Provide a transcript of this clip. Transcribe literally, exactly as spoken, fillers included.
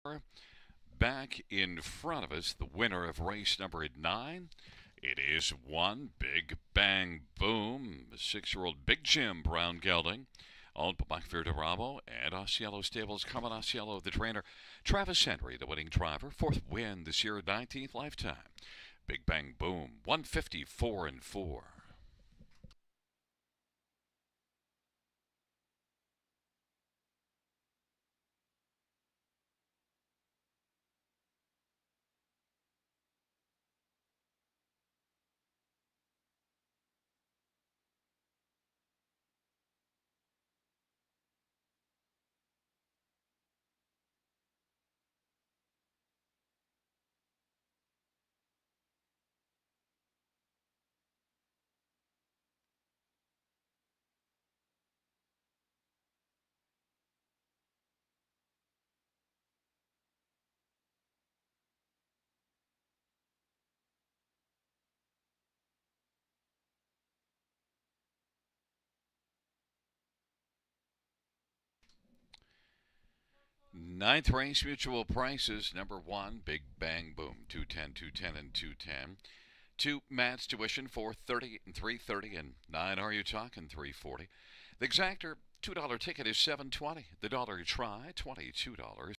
Back in front of us, the winner of race number nine. It is one Big Bang Boom, six-year-old Big Jim Brown Gelding, owned by Mike Verderamo and Osceola Stables. Carmen Osceola, the trainer. Travis Henry, the winning driver. Fourth win this year, nineteenth lifetime. Big Bang Boom, one fifty-four and four. Ninth race, mutual prices. Number one, Big Bang Boom, two ten, two ten, and two ten. Two, Matt's Tuition, four thirty and three thirty, and nine, Are You Talking, three forty. The exactor, two dollar ticket is seven twenty. The dollar try, twenty-two dollars.